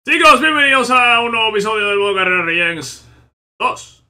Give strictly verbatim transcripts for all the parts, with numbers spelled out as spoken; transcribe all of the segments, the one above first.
Chicos, bienvenidos a un nuevo episodio del modo Carrera Regents dos.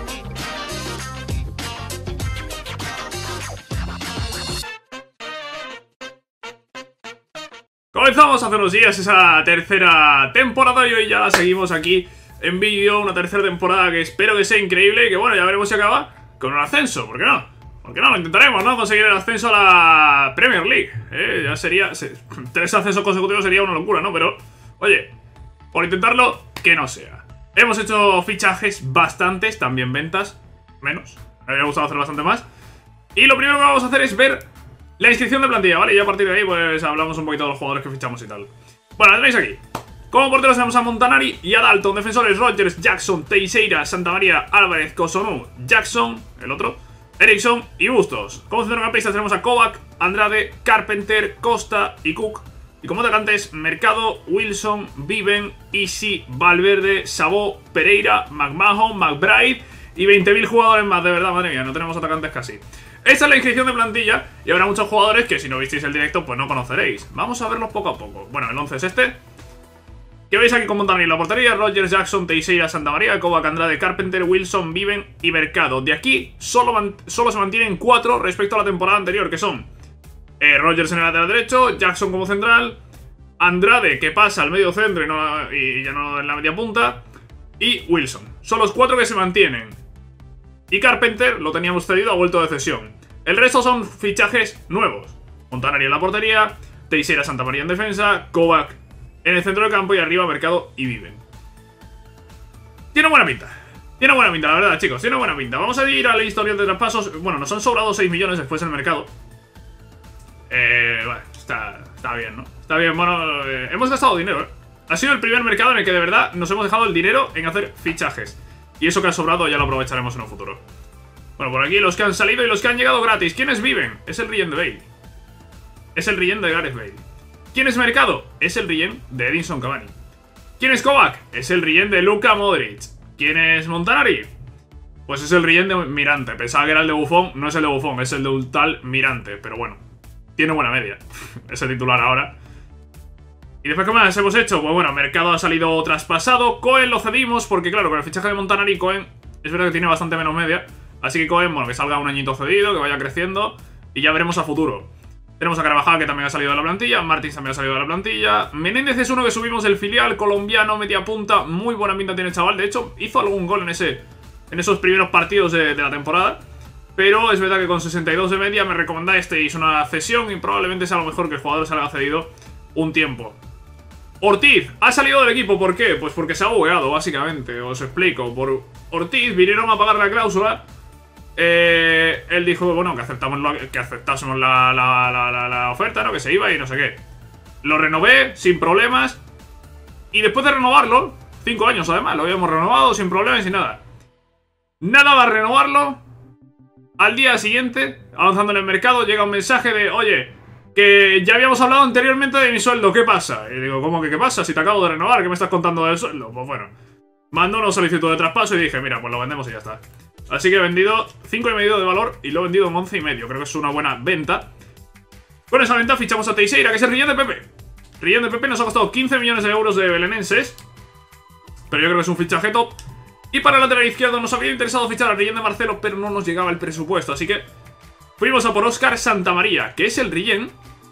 Comenzamos hace unos días esa tercera temporada y hoy ya la seguimos aquí en vídeo. Una tercera temporada que espero que sea increíble y que bueno, ya veremos si acaba con un ascenso, ¿por qué no? ¿Por qué no? Lo intentaremos, ¿no? Conseguir el ascenso a la Premier League, ¿eh? Ya sería... Se, tres ascensos consecutivos sería una locura, ¿no? Pero, oye, por intentarlo, que no sea. Hemos hecho fichajes bastantes, también ventas, menos. Me habría gustado hacer bastante más. Y lo primero que vamos a hacer es ver la inscripción de plantilla, ¿vale? Y a partir de ahí, pues, hablamos un poquito de los jugadores que fichamos y tal. Bueno, la tenéis aquí. Como porteros tenemos a Montanari y a Dalton. Defensores, Rogers, Jackson, Teixeira, Santamaría, Álvarez, Cossonú, Jackson, el otro, Eriksson y Bustos. Como centrocampistas tenemos a Kovac, Andrade, Carpenter, Costa y Cook. Y como atacantes, Mercado, Wilson, Viven, Easy, Valverde, Sabó, Pereira, McMahon, McBride y veinte mil jugadores más. De verdad, madre mía, no tenemos atacantes casi. Esta es la inscripción de plantilla y habrá muchos jugadores que si no visteis el directo pues no conoceréis. Vamos a verlos poco a poco. Bueno, el once es este, que veis aquí con Montanari en la portería: Rogers, Jackson, Teixeira, Santamaría, Kovac, Andrade, Carpenter, Wilson, Viven y Mercado. De aquí solo, solo se mantienen cuatro respecto a la temporada anterior, que son eh, Rogers en el lateral derecho, Jackson como central, Andrade que pasa al medio centro y, no, y ya no en la media punta, y Wilson. Son los cuatro que se mantienen. Y Carpenter lo teníamos cedido, ha vuelto de cesión. El resto son fichajes nuevos: Montanari en la portería, Teixeira, Santamaría en defensa, Kovac en el centro del campo y arriba Mercado y Viven. Tiene buena pinta. Tiene buena pinta, la verdad, chicos. Tiene buena pinta. Vamos a ir a la historia de traspasos. Bueno, nos han sobrado seis millones después en el mercado. Eh, bueno, está, está bien, ¿no? Está bien, bueno, eh, hemos gastado dinero, ¿eh? Ha sido el primer mercado en el que de verdad nos hemos dejado el dinero en hacer fichajes. Y eso que ha sobrado ya lo aprovecharemos en un futuro. Bueno, por aquí los que han salido y los que han llegado gratis. ¿Quiénes viven? Es el Regen de Bale. Es el Regen de Gareth Bale. ¿Quién es Mercado? Es el Regen de Edinson Cavani. ¿Quién es Kovac? Es el Regen de Luka Modric. ¿Quién es Montanari? Pues es el Regen de Mirante. Pensaba que era el de Buffon. No es el de Buffon, es el de un tal Mirante. Pero bueno, tiene buena media. Es el titular ahora. ¿Y después qué más hemos hecho? Pues bueno, Mercado ha salido traspasado. Cohen lo cedimos porque claro, con el fichaje de Montanari, Cohen es verdad que tiene bastante menos media. Así que Cohen, bueno, que salga un añito cedido, que vaya creciendo y ya veremos a futuro. Tenemos a Carvajal, que también ha salido de la plantilla. Martins también ha salido de la plantilla. Menéndez es uno que subimos del filial, colombiano, media punta. Muy buena pinta tiene el chaval. De hecho, hizo algún gol en ese en esos primeros partidos de, de la temporada. Pero es verdad que con sesenta y dos de media me recomendasteis una cesión y probablemente sea lo mejor que el jugador salga cedido un tiempo. Ortiz ha salido del equipo, ¿por qué? Pues porque se ha bugueado, básicamente. Os explico. Por Ortiz vinieron a pagar la cláusula. Eh, él dijo, bueno, que aceptamos lo, que aceptásemos la, la, la, la, la oferta, ¿no? Que se iba y no sé qué. Lo renové sin problemas. Y después de renovarlo, cinco años además, lo habíamos renovado sin problemas y sin nada. Nada va a renovarlo. Al día siguiente, avanzando en el mercado, llega un mensaje de, oye, que ya habíamos hablado anteriormente de mi sueldo, ¿qué pasa? Y digo, ¿cómo que qué pasa? Si te acabo de renovar, ¿qué me estás contando del sueldo? Pues bueno, mandó una solicitud de traspaso y dije, mira, pues lo vendemos y ya está. Así que he vendido cinco y medio de valor y lo he vendido en once y medio. Creo que es una buena venta. Con esa venta fichamos a Teixeira, que es el Regen de Pepe. Regen de Pepe nos ha costado quince millones de euros de belenenses, pero yo creo que es un fichaje top. Y para el lateral izquierdo nos habría interesado fichar al Regen de Marcelo, pero no nos llegaba el presupuesto. Así que fuimos a por Óscar Santamaría, que es el Regen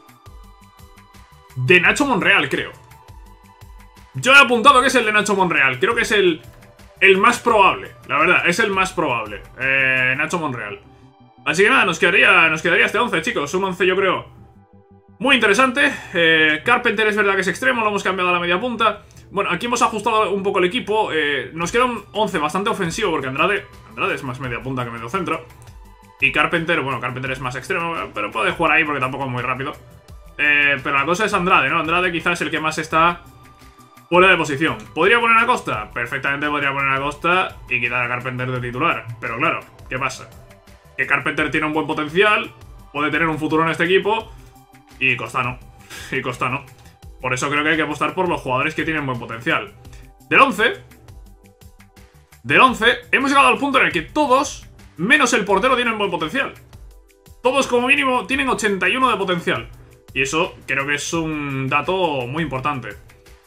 de Nacho Monreal, creo. Yo he apuntado que es el de Nacho Monreal. Creo que es el... El más probable, la verdad, es el más probable. eh, Nacho Monreal. Así que nada, nos quedaría, nos quedaría este once, chicos. Un once yo creo muy interesante. eh, Carpenter es verdad que es extremo, lo hemos cambiado a la media punta. Bueno, aquí hemos ajustado un poco el equipo. eh, Nos queda un once bastante ofensivo porque Andrade Andrade es más media punta que medio centro. Y Carpenter, bueno, Carpenter es más extremo, pero puede jugar ahí porque tampoco es muy rápido. eh, Pero la cosa es Andrade, ¿no? Andrade quizás es el que más está fuera de posición. ¿Podría poner a Costa? Perfectamente podría poner a Costa y quitar a Carpenter de titular. Pero claro, ¿qué pasa? Que Carpenter tiene un buen potencial, puede tener un futuro en este equipo, y Costa no. Y Costa no. Por eso creo que hay que apostar por los jugadores que tienen buen potencial. Del once, del once, hemos llegado al punto en el que todos, menos el portero, tienen buen potencial. Todos como mínimo tienen ochenta y uno de potencial. Y eso creo que es un dato muy importante.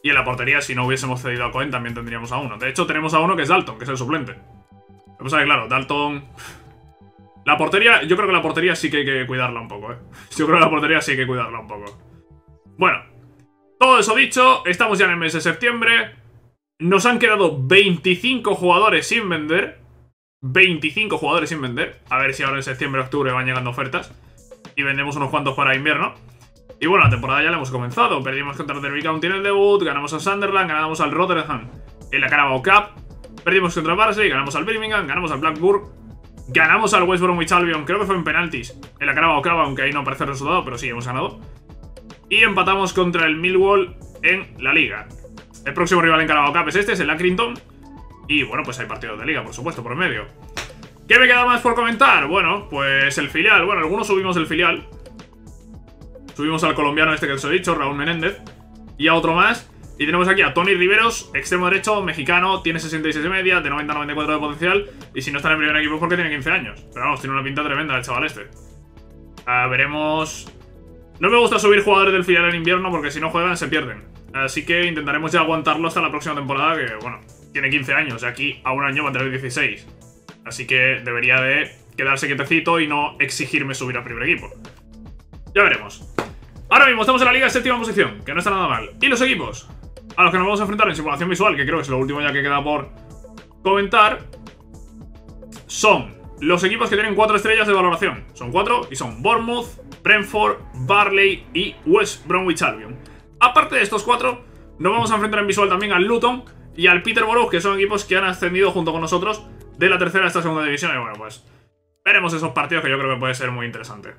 Y en la portería, si no hubiésemos cedido a Cohen, también tendríamos a uno. De hecho, tenemos a uno que es Dalton, que es el suplente. Lo que pasa es que, claro, Dalton... La portería, yo creo que la portería sí que hay que cuidarla un poco, ¿eh? Yo creo que la portería sí hay que cuidarla un poco. Bueno, todo eso dicho, estamos ya en el mes de septiembre. Nos han quedado veinticinco jugadores sin vender. veinticinco jugadores sin vender. A ver si ahora en septiembre, octubre van llegando ofertas y vendemos unos cuantos para invierno. Y bueno, la temporada ya la hemos comenzado. Perdimos contra el Derby County en el debut, ganamos a Sunderland, ganamos al Rotherham en la Carabao Cup, perdimos contra el Barnsley, ganamos al Birmingham, ganamos al Blackburn, ganamos al West Bromwich Albion, creo que fue en penaltis, en la Carabao Cup, aunque ahí no aparece el resultado, pero sí, hemos ganado. Y empatamos contra el Millwall en la Liga. El próximo rival en Carabao Cup es este, es el Accrington. Y bueno, pues hay partidos de Liga, por supuesto, por medio. ¿Qué me queda más por comentar? Bueno, pues el filial. Bueno, algunos subimos el filial. Subimos al colombiano este que os he dicho, Raúl Menéndez. Y a otro más. Y tenemos aquí a Tony Riveros, extremo derecho, mexicano, tiene sesenta y seis de media, de noventa a noventa y cuatro de potencial. Y si no está en el primer equipo es porque tiene quince años. Pero vamos, tiene una pinta tremenda el chaval este. Uh, veremos... No me gusta subir jugadores del filial en invierno porque si no juegan se pierden. Así que intentaremos ya aguantarlo hasta la próxima temporada, que bueno, tiene quince años. Y aquí a un año va a tener dieciséis. Así que debería de quedarse quietecito y no exigirme subir al primer equipo. Ya veremos. Ahora mismo estamos en la liga de séptima posición, que no está nada mal. Y los equipos a los que nos vamos a enfrentar en simulación visual, que creo que es lo último ya que queda por comentar, son los equipos que tienen cuatro estrellas de valoración. Son cuatro y son Bournemouth, Brentford, Burnley y West Bromwich Albion. Aparte de estos cuatro, nos vamos a enfrentar en visual también al Luton y al Peterborough, que son equipos que han ascendido junto con nosotros de la tercera a esta segunda división. Y bueno, pues veremos esos partidos que yo creo que puede ser muy interesante.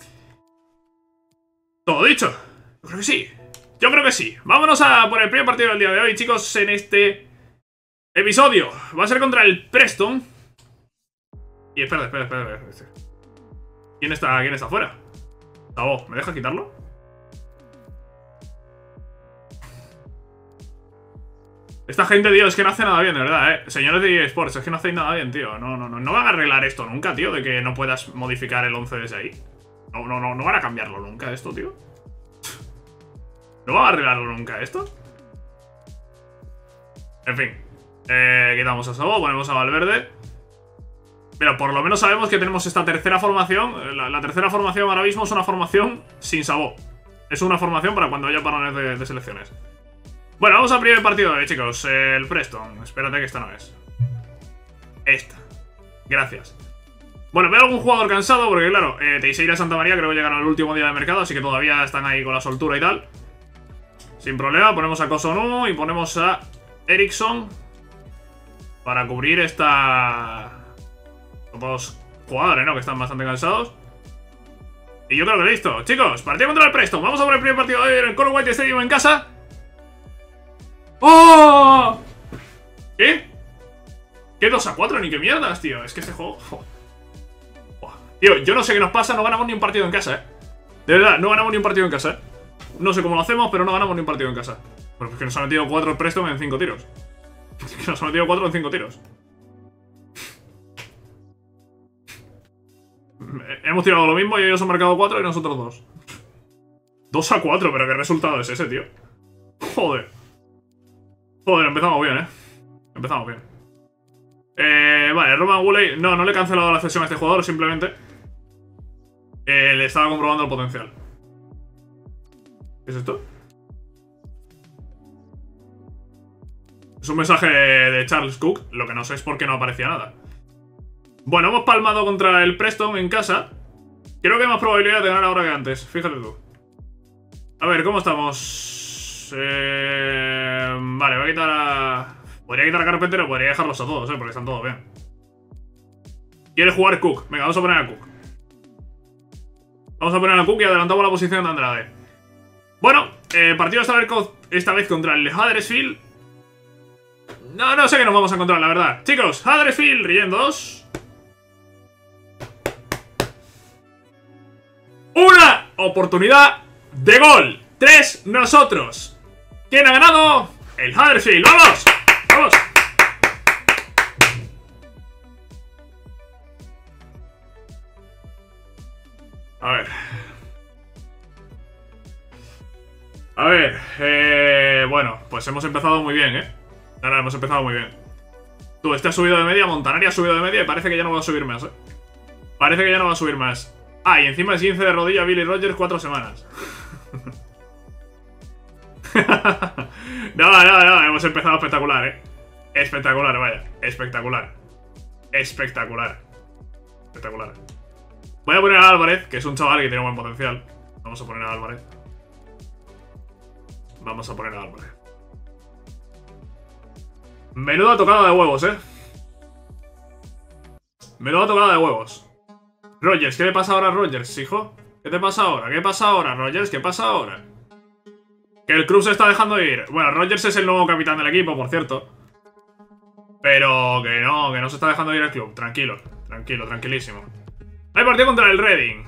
¿Todo dicho? Yo creo que sí. Yo creo que sí. Vámonos a por el primer partido del día de hoy, chicos, en este episodio. Va a ser contra el Preston. Y espera, espera, espera, espera. ¿Quién está, quién está afuera? Tavo, ¿me deja quitarlo? Esta gente, tío, es que no hace nada bien, de verdad, eh. Señores de E A Sports, es que no hacéis nada bien, tío. No, no, no, no van a arreglar esto nunca, tío, de que no puedas modificar el once desde ahí. No, no, no, no van a cambiarlo nunca esto, tío. ¿No van a arreglarlo nunca esto? En fin. Eh, quitamos a Sabo, ponemos a Valverde. Pero por lo menos sabemos que tenemos esta tercera formación. La, la tercera formación ahora mismo es una formación sin Sabo. Es una formación para cuando haya parones de, de selecciones. Bueno, vamos al primer partido, eh, chicos. El Preston. Espérate que esta no es. Esta. Gracias. Bueno, veo algún jugador cansado porque, claro, eh, Teixeira y Santa María creo que llegaron al último día de mercado, así que todavía están ahí con la soltura y tal. Sin problema, ponemos a Kosonu y ponemos a Eriksson para cubrir esta... Dos jugadores, ¿no? Que están bastante cansados. Y yo creo que listo. Chicos, partido contra el Preston. Vamos a ver el primer partido de hoy en el Color White Stadium en casa. ¡Oh! ¿Qué? ¿Qué dos a cuatro? Ni qué mierdas, tío. Es que este juego... Oh. Tío, yo no sé qué nos pasa. No ganamos ni un partido en casa, eh. De verdad, no ganamos ni un partido en casa, eh. No sé cómo lo hacemos, pero no ganamos ni un partido en casa. Porque es que nos ha metido cuatro el Preston en cinco tiros. Es que nos ha metido cuatro en cinco tiros. Hemos tirado lo mismo y ellos han marcado cuatro y nosotros dos. dos a cuatro, pero qué resultado es ese, tío. Joder. Joder, empezamos bien, eh. Empezamos bien. Eh, vale, Roman Woolley. No, no le he cancelado la cesión a este jugador, simplemente eh, le estaba comprobando el potencial. ¿Qué es esto? Es un mensaje de Charles Cook. Lo que no sé es por qué no aparecía nada. Bueno, hemos palmado contra el Preston en casa. Creo que hay más probabilidad de ganar ahora que antes. Fíjate tú. A ver, ¿cómo estamos? Eh... Vale, voy a quitar a... Podría quitar a Carpenter o podría dejarlos a todos, eh, porque están todos bien. Quiere jugar Cook. Venga, vamos a poner a Cook. Vamos a poner a Cook y adelantamos la posición de Andrade. Bueno, eh, partido esta vez, esta vez contra el Huddersfield. No, no sé qué nos vamos a encontrar, la verdad. Chicos, Huddersfield, riendos. Una oportunidad de gol. Tres nosotros. ¿Quién ha ganado? El Huddersfield. ¡Vamos! ¡Vamos! A ver. A ver, eh, bueno, pues hemos empezado muy bien, ¿eh? Ahora hemos empezado muy bien. Tú, este ha subido de media, Montanari ha subido de media y parece que ya no va a subir más, ¿eh? Parece que ya no va a subir más. Ah, y encima es quince de rodilla Billy Rogers, cuatro semanas. No, no, no, hemos empezado espectacular, ¿eh? Espectacular, vaya, espectacular. Espectacular. Espectacular. Voy a poner a Álvarez, que es un chaval que tiene buen potencial. Vamos a poner a Álvarez. Vamos a poner a Álvarez. Menuda tocada de huevos, ¿eh? Menuda tocada de huevos. Rogers, ¿qué le pasa ahora a Rogers, hijo? ¿Qué te pasa ahora? ¿Qué pasa ahora, Rogers? ¿Qué pasa ahora? Que el club se está dejando ir. Bueno, Rogers es el nuevo capitán del equipo, por cierto. Pero que no, que no se está dejando ir el club. Tranquilo, tranquilo, tranquilísimo. Hay partido contra el Reading.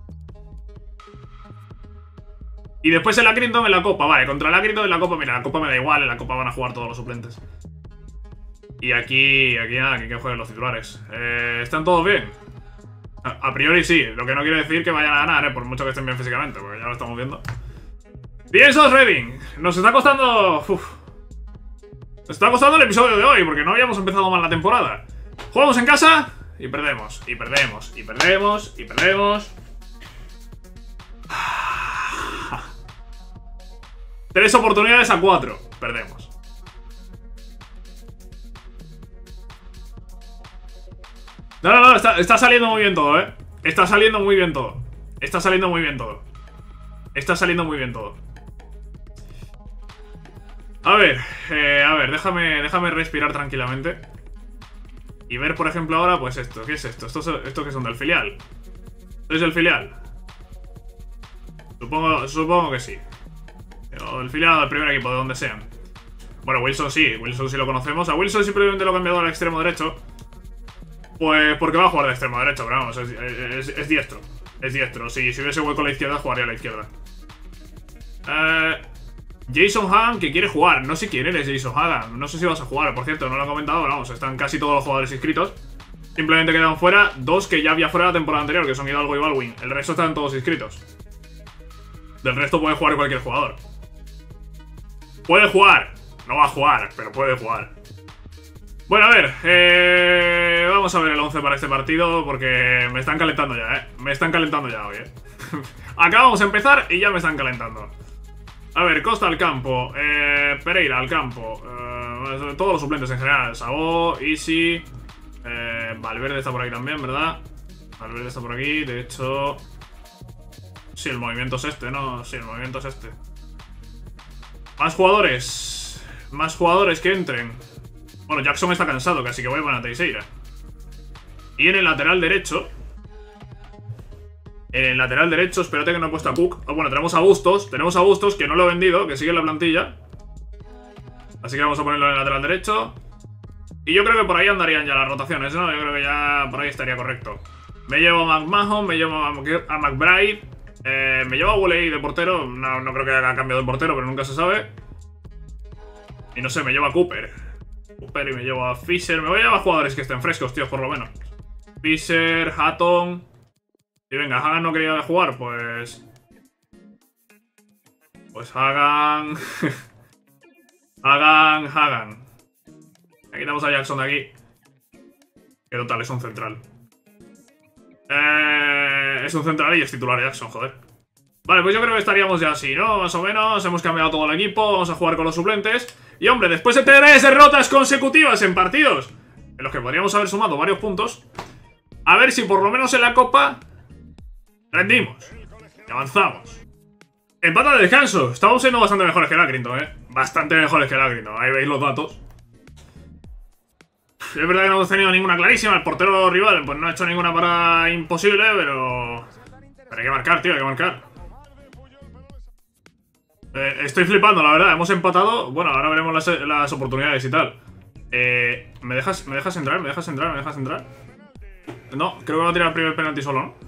Y después el Accrington en la Copa. Vale, contra el Accrington en la Copa. Mira, la Copa me da igual. En la Copa van a jugar todos los suplentes. Y aquí, aquí nada, aquí que jueguen los titulares. Eh, ¿Están todos bien? A, a priori sí. Lo que no quiere decir que vayan a ganar, eh, por mucho que estén bien físicamente, porque ya lo estamos viendo. Bien, esos Reading. Nos está costando... Uf. Nos está costando el episodio de hoy, porque no habíamos empezado mal la temporada. Jugamos en casa y perdemos, y perdemos, y perdemos, y perdemos. Tres oportunidades a cuatro. Perdemos. No, no, no, está, está saliendo muy bien todo, eh. Está saliendo muy bien todo. Está saliendo muy bien todo. Está saliendo muy bien todo. A ver, eh, a ver, déjame, déjame respirar tranquilamente. Y ver, por ejemplo, ahora, pues esto. ¿Qué es esto? ¿Esto, esto qué son? ¿Del filial? ¿Esto es del filial? Supongo, supongo que sí. O del filial o del primer equipo, de donde sean. Bueno, Wilson sí, Wilson sí lo conocemos. A Wilson simplemente lo he cambiado al extremo derecho. Pues porque va a jugar de extremo derecho, pero vamos, es, es, es diestro. Es diestro. Sí, si hubiese hueco a la izquierda, jugaría a la izquierda. Eh... Jason Hagan, que quiere jugar. No sé quién eres, Jason Hagan. No sé si vas a jugar, por cierto, no lo he comentado. Pero vamos, están casi todos los jugadores inscritos. Simplemente quedan fuera dos que ya había fuera la temporada anterior, que son Hidalgo y Baldwin. El resto están todos inscritos. Del resto puede jugar cualquier jugador. Puede jugar. No va a jugar, pero puede jugar. Bueno, a ver. Eh, vamos a ver el once para este partido, porque me están calentando ya, ¿eh? Me están calentando ya hoy, ¿eh? Acabamos de empezar y ya me están calentando. A ver, Costa al campo, eh, Pereira al campo, eh, todos los suplentes en general, Sabó, Easy, eh, Valverde está por aquí también, ¿verdad? Valverde está por aquí, de hecho... Sí, el movimiento es este, ¿no? Sí, el movimiento es este. Más jugadores, más jugadores que entren. Bueno, Jackson está cansado, casi que voy a poner a Teixeira. Y en el lateral derecho... En el lateral derecho, espérate que no he puesto a Cook. Oh, bueno, tenemos a Bustos, tenemos a Bustos, que no lo he vendido, que sigue en la plantilla. Así que vamos a ponerlo en el lateral derecho. Y yo creo que por ahí andarían ya las rotaciones, ¿no? Yo creo que ya por ahí estaría correcto. Me llevo a McMahon, me llevo a, a McBride, eh, me llevo a Woolley de portero. No, no creo que haya cambiado de portero, pero nunca se sabe. Y no sé, me llevo a Cooper. Cooper y me llevo a Fisher. Me voy a llevar a jugadores que estén frescos, tíos, por lo menos. Fisher, Hatton... Y venga, Hagan no quería jugar, pues... Pues Hagan... Hagan, Hagan. Aquí quitamos a Jackson de aquí. Que total, es un central. Eh, es un central y es titular Jackson, joder. Vale, pues yo creo que estaríamos ya así, ¿no? Más o menos, hemos cambiado todo el equipo, vamos a jugar con los suplentes. Y hombre, después de tres derrotas consecutivas en partidos en los que podríamos haber sumado varios puntos, a ver si por lo menos en la Copa... rendimos y avanzamos. Empate de descanso. Estamos siendo bastante mejores que el Accrington, eh. Bastante mejores que el Accrington. Ahí veis los datos. Es verdad que no hemos tenido ninguna clarísima. El portero rival pues no ha hecho ninguna parada imposible, pero... Pero hay que marcar, tío, hay que marcar. eh, Estoy flipando, la verdad. Hemos empatado. Bueno, ahora veremos las, las oportunidades y tal. eh, ¿me, dejas, ¿Me dejas entrar? ¿Me dejas entrar? ¿Me dejas entrar? No, creo que va a tirar el primer penalti solo, ¿no?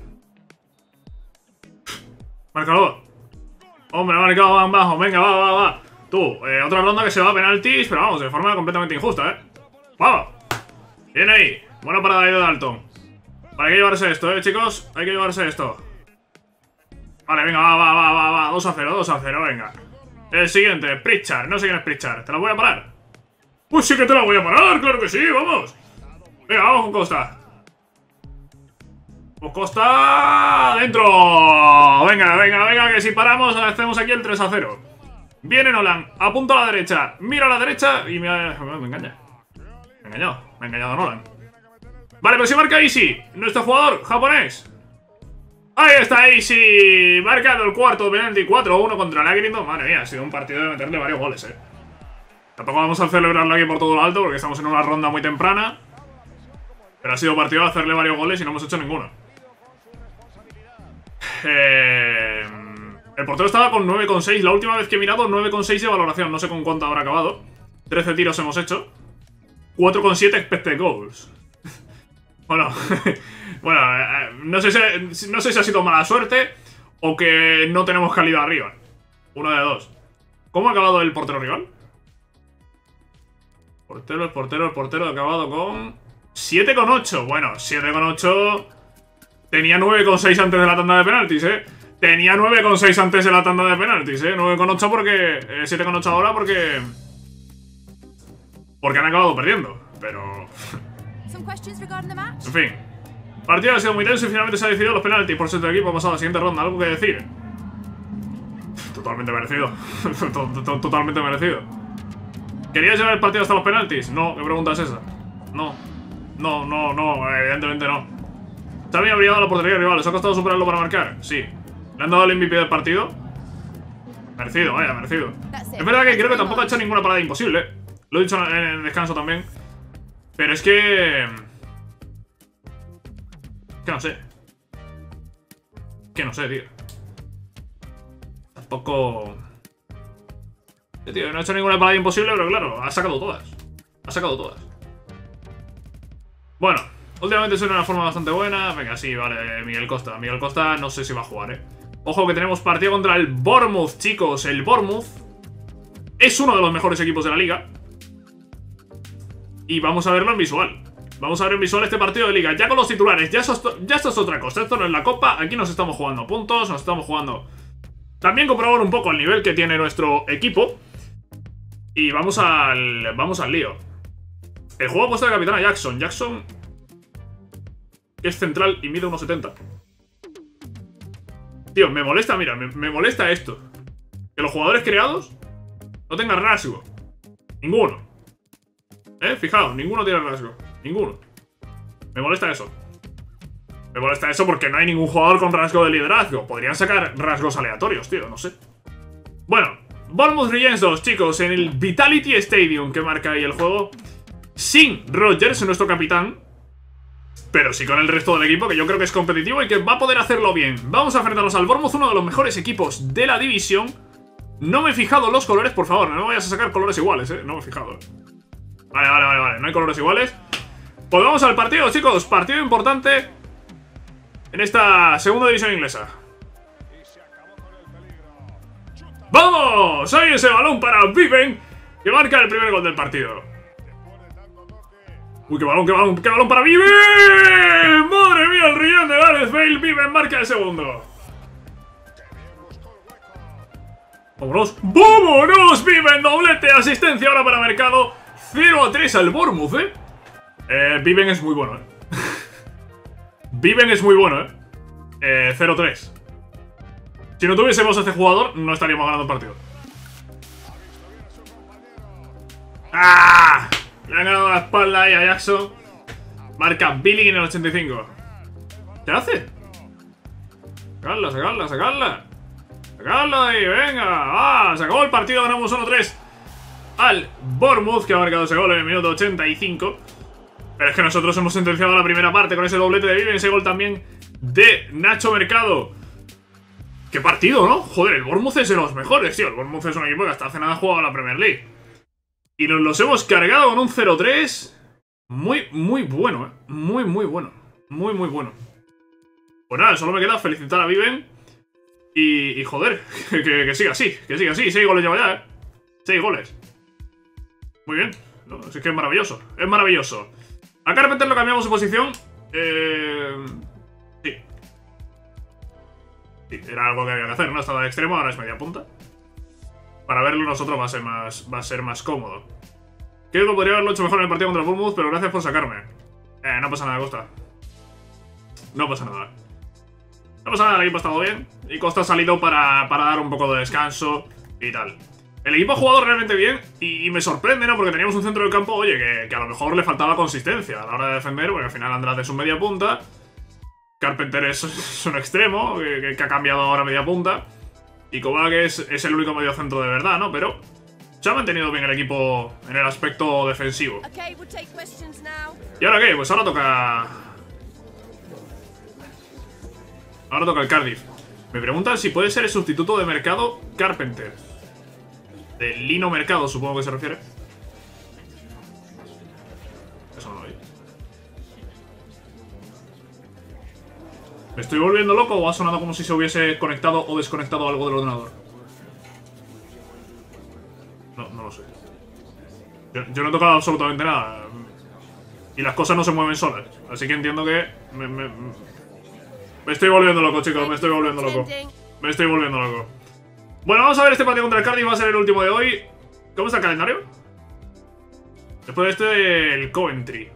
Marcador. Hombre, ha marcado van bajo. Venga, va, va, va. Tú, eh, otra ronda que se va a penaltis, pero vamos, de forma completamente injusta, ¿eh? ¡Vamos! Bien ahí. Buena parada ahí de Dalton. Vale, hay que llevarse esto, ¿eh, chicos? Hay que llevarse esto. Vale, venga, va, va, va, va, va. dos a cero, dos a cero, venga. El siguiente, Pritchard. No sé quién es Pritchard. ¿Te la voy a parar? Pues sí que te la voy a parar, claro que sí, vamos. Venga, vamos con Costa. Pues Costa... ¡Dentro! Venga, venga, venga, que si paramos hacemos aquí el tres a cero. Viene Nolan, apunto a la derecha. Mira a la derecha y me, me engaña. Me ha engañado, me ha engañado Nolan. Vale, pues si marca Easy, nuestro jugador japonés. Ahí está Easy, marcando el cuarto penalti, cuatro a uno contra Lágrimo. Madre mía, ha sido un partido de meterle varios goles, eh. Tampoco vamos a celebrarlo aquí por todo lo alto porque estamos en una ronda muy temprana. Pero ha sido partido de hacerle varios goles y no hemos hecho ninguno. Eh, el portero estaba con nueve coma seis. La última vez que he mirado, nueve coma seis de valoración. No sé con cuánto habrá acabado. trece tiros hemos hecho. cuatro coma siete expected goals. Bueno, bueno, eh, no sé si, no sé si ha sido mala suerte o que no tenemos calidad arriba. Uno de dos. ¿Cómo ha acabado el portero rival? Portero, el portero, el portero ha acabado con siete coma ocho. Bueno, siete coma ocho. Tenía nueve coma seis antes de la tanda de penaltis, eh. Tenía nueve coma seis antes de la tanda de penaltis, eh. nueve coma ocho porque... Eh, siete coma ocho ahora porque... Porque han acabado perdiendo. Pero... En fin. El partido ha sido muy tenso y finalmente se ha decidido los penaltis. Por eso el equipo ha pasado a la siguiente ronda. ¿Algo que decir? Totalmente merecido. Totalmente merecido. ¿Querías llevar el partido hasta los penaltis? No, ¿qué pregunta es esa? No. No, no, no, evidentemente no. Xavi ha brillado la portería rival. ¿Les ha costado superarlo para marcar? Sí. ¿Le han dado el M V P del partido? Merecido, vaya, merecido. Es verdad que creo que tampoco ha hecho ninguna parada imposible. Lo he dicho en el descanso también. Pero es que... Que no sé. Que no sé, tío. Tampoco... Eh, tío, no ha hecho ninguna parada imposible, pero claro, ha sacado todas. Ha sacado todas. Bueno, últimamente suena de una forma bastante buena. Venga, sí, vale, Miguel Costa. Miguel Costa no sé si va a jugar, eh. Ojo que tenemos partido contra el Bournemouth, chicos. El Bournemouth es uno de los mejores equipos de la liga. Y vamos a verlo en visual. Vamos a ver en visual este partido de liga. Ya con los titulares, ya, eso, ya esto es otra cosa. Esto no es la copa, aquí nos estamos jugando puntos. Nos estamos jugando... También comprobar un poco el nivel que tiene nuestro equipo. Y vamos al... Vamos al lío. El juego ha puesto de capitán a Jackson. Jackson es central y mide uno setenta. Tío, me molesta, mira, me, me molesta esto. Que los jugadores creados no tengan rasgo. Ninguno. Eh, fijaos, ninguno tiene rasgo. Ninguno. Me molesta eso. Me molesta eso porque no hay ningún jugador con rasgo de liderazgo. Podrían sacar rasgos aleatorios, tío, no sé. Bueno, Bournemouth Regents dos, chicos, en el Vitality Stadium que marca ahí el juego. Sin Rodgers, nuestro capitán. Pero sí con el resto del equipo, que yo creo que es competitivo y que va a poder hacerlo bien. Vamos a enfrentarnos al Bournemouth, uno de los mejores equipos de la división. No me he fijado los colores, por favor, no me vayas a sacar colores iguales, eh. No me he fijado. Vale, vale, vale, vale, no hay colores iguales. Pues vamos al partido, chicos. Partido importante en esta segunda división inglesa. ¡Vamos! Ahí ese balón para Viven, que marca el primer gol del partido. Uy, qué balón, qué balón, qué balón para Viven. ¡Madre mía, el riñón de Gareth Bale! Viven marca el segundo. ¡Vámonos! ¡Vámonos! Viven, doblete, asistencia ahora para Mercado. cero a tres al Bournemouth, ¿eh? Eh, Viven es muy bueno, ¿eh? Viven es muy bueno, ¿eh? eh cero tres. Si no tuviésemos a este jugador, no estaríamos ganando el partido. ¡Ah! Le han ganado la espalda ahí a Jackson. Marca Billing en el ochenta y cinco. ¿Qué hace? Sacarla, sacarla, sacarla. Sacarla ahí, venga. ¡Ah! Se acabó el partido, ganamos uno tres al Bournemouth, que ha marcado ese gol en el minuto ochenta y cinco. Pero es que nosotros hemos sentenciado la primera parte con ese doblete de Viven, ese gol también de Nacho Mercado. ¡Qué partido!, ¿no? Joder, el Bournemouth es de los mejores, tío. El Bournemouth es un equipo que hasta hace nada ha jugado a la Premier League. Y nos los hemos cargado con un cero tres. Muy, muy bueno, ¿eh? Muy, muy bueno. Muy, muy bueno. Pues nada, solo me queda felicitar a Viven. Y, y joder, que, que, que siga así, que siga así. Seis goles lleva ya, ¿eh? Seis goles. Muy bien. No, es que es maravilloso. Es maravilloso. A Carpenter lo cambiamos de posición. Eh... Sí. Sí, era algo que había que hacer, ¿no? Estaba de extremo, ahora es media punta. para verlo nosotros va a ser más, va a ser más cómodo. Creo que podría haberlo hecho mejor en el partido contra el Bournemouth, pero gracias por sacarme. Eh, no pasa nada, Costa. No pasa nada. No pasa nada, el equipo ha estado bien. Y Costa ha salido para, para dar un poco de descanso y tal. El equipo ha jugado realmente bien y, y me sorprende, ¿no? Porque teníamos un centro del campo, oye, que, que a lo mejor le faltaba consistencia a la hora de defender, porque al final Andrade es un media punta. Carpenter es, es un extremo, que, que ha cambiado ahora media punta. Y Kovac es, es el único medio centro de verdad, ¿no? Pero se ha mantenido bien el equipo en el aspecto defensivo. ¿Y ahora qué? Pues ahora toca... Ahora toca el Cardiff. Me preguntan si puede ser el sustituto de Mercado Carpenter. De Lino Mercado, supongo que se refiere. Eso no lo vi. ¿Me estoy volviendo loco o ha sonado como si se hubiese conectado o desconectado algo del ordenador? No, no lo sé. Yo, yo no he tocado absolutamente nada. Y las cosas no se mueven solas. Así que entiendo que... Me, me, me estoy volviendo loco, chicos. Me estoy volviendo loco. Me estoy volviendo loco. Bueno, vamos a ver este partido contra el Cardiff. Va a ser el último de hoy. ¿Cómo está el calendario? Después de este, el Coventry.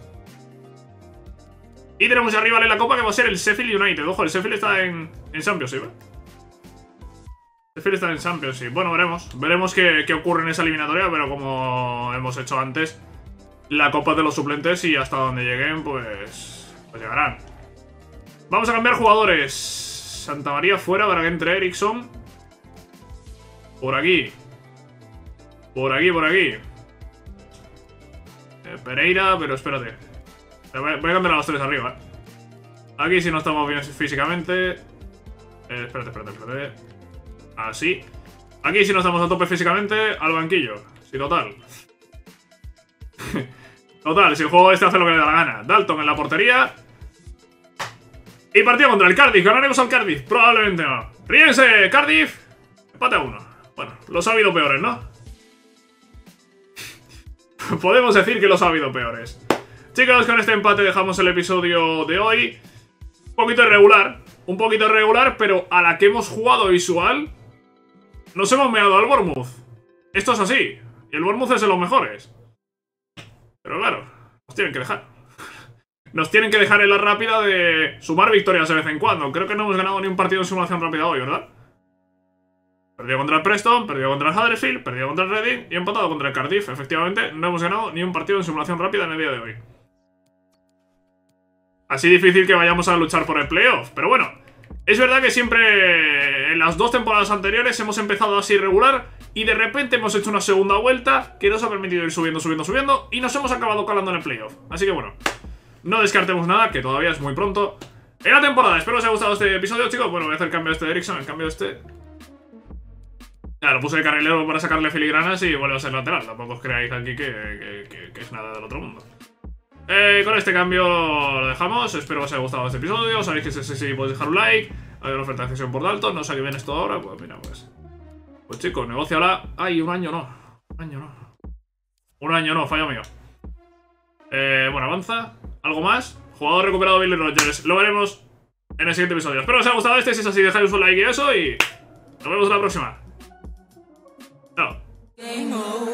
Y tenemos ya arriba en la copa que va a ser el Sheffield United. Ojo, el Sheffield está en, en Championship, ¿eh? Sheffield está en Championship. Bueno, veremos. Veremos qué, qué ocurre en esa eliminatoria. Pero como hemos hecho antes, la copa es de los suplentes y hasta donde lleguen, pues, pues llegarán. Vamos a cambiar jugadores. Santa María fuera para que entre Eriksson. Por aquí. Por aquí, por aquí. Eh, Pereira, pero espérate. Voy a cambiar a los tres arriba. Aquí si no estamos bien físicamente. Eh, espérate, espérate, espérate. Así. Aquí si no estamos a tope físicamente, al banquillo. Sí, total. Total, si el juego este hace lo que le da la gana. Dalton en la portería. Y partido contra el Cardiff. ¿Ganaremos al Cardiff? Probablemente no. Ríense, Cardiff. Empate a uno. Bueno, los ha habido peores, ¿no? Podemos decir que los ha habido peores. Chicos, con este empate dejamos el episodio de hoy. Un poquito irregular. Un poquito irregular, pero a la que hemos jugado visual, nos hemos meado al Bournemouth. Esto es así. Y el Bournemouth es de los mejores. Pero claro, nos tienen que dejar. Nos tienen que dejar en la rápida de sumar victorias de vez en cuando. Creo que no hemos ganado ni un partido en simulación rápida hoy, ¿verdad? Perdió contra el Preston, perdió contra el Huddersfield, perdió contra el Reading y empatado contra el Cardiff. Efectivamente, no hemos ganado ni un partido en simulación rápida en el día de hoy. Así difícil que vayamos a luchar por el playoff. Pero bueno, es verdad que siempre en las dos temporadas anteriores hemos empezado así regular y de repente hemos hecho una segunda vuelta que nos ha permitido ir subiendo, subiendo, subiendo y nos hemos acabado calando en el playoff. Así que bueno, no descartemos nada, que todavía es muy pronto en la temporada. Espero que os haya gustado este episodio, chicos. Bueno, voy a hacer el cambio de este de Eriksson, el cambio de este... Ya, lo puse de carrilero para sacarle filigranas y vuelve a ser lateral. Tampoco os creáis aquí que, que, que, que es nada del otro mundo. Eh, con este cambio lo dejamos. Espero que os haya gustado este episodio. Sabéis que si sí, sí, podéis dejar un like. Hay una oferta de cesión por Dalton. No sé qué viene esto ahora. Pues mira, pues... Pues chicos, negocio ahora... Ay, un año no. Un año no. Un año no, fallo mío. Eh, bueno, avanza. ¿Algo más? Jugador recuperado Billy Rogers. Lo veremos en el siguiente episodio. Espero que os haya gustado este. Si es así, dejáis un like y eso. Y nos vemos en la próxima. Chao.